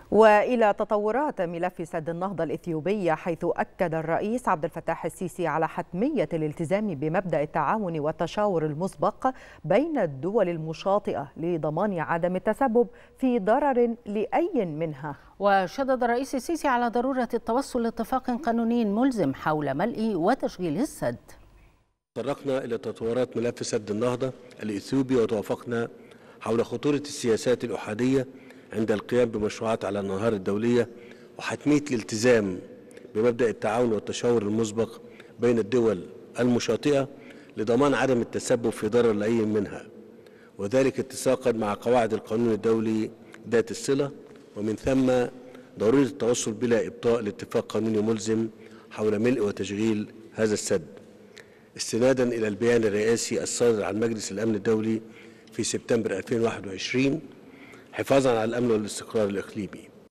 وإلى تطورات ملف سد النهضة الإثيوبي، حيث أكد الرئيس عبد الفتاح السيسي على حتمية الالتزام بمبدأ التعاون والتشاور المسبق بين الدول المشاطئة لضمان عدم التسبب في ضرر لأي منها. وشدد الرئيس السيسي على ضرورة التوصل لاتفاق قانوني ملزم حول ملء وتشغيل السد. تطرقنا إلى تطورات ملف سد النهضة الإثيوبي وتوافقنا حول خطورة السياسات الأحادية عند القيام بمشروعات على الأنهار الدولية وحتمية الالتزام بمبدأ التعاون والتشاور المسبق بين الدول المشاطئة لضمان عدم التسبب في ضرر لأي منها، وذلك اتساقا مع قواعد القانون الدولي ذات الصلة، ومن ثم ضرورة التوصل بلا إبطاء لاتفاق قانوني ملزم حول ملء وتشغيل هذا السد، استنادا إلى البيان الرئاسي الصادر عن مجلس الأمن الدولي في سبتمبر 2021 حفاظا على الأمن والاستقرار الإقليمي.